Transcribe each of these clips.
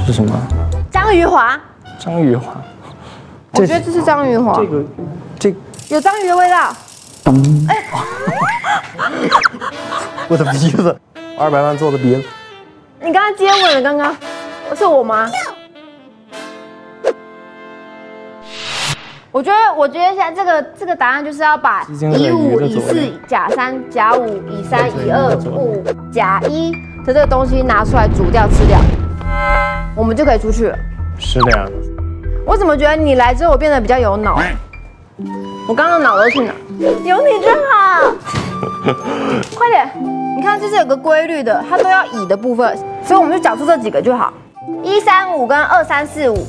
是什么？ 章鱼华。 章鱼华。 我觉得这是章鱼华。 这有章鱼的味道。哎， 我的鼻子，200万做的鼻子。 你刚刚接吻了，刚刚是我吗？我觉得现在这个答案就是要把以5以4甲3甲5以3以25甲1的这个东西拿出来煮掉吃掉，我们就可以出去了。 是的呀。 我怎么觉得你来之后我变得比较有脑？我刚刚脑都去哪？有你真好。快点，你看这是有个规律的，它都要乙的部分，所以我们就找出这几个就好，135跟2345。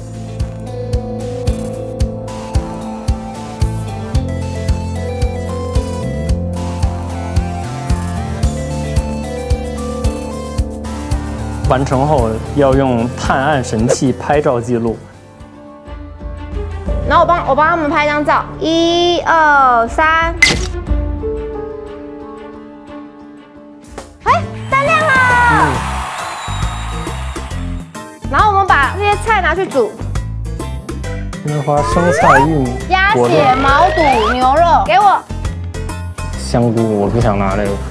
完成后要用探案神器拍照记录。 然后我帮他们拍一张照，1、2、3。哎，灯亮了。然后我们把这些菜拿去煮。 樱花、生菜、玉米、 鸭血、毛肚、牛肉，给我。 香菇我不想拿这个。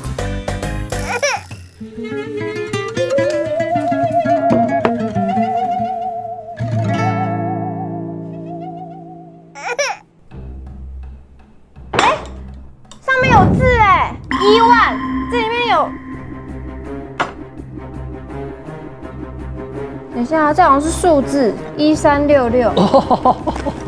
等一下，这好像是数字1366。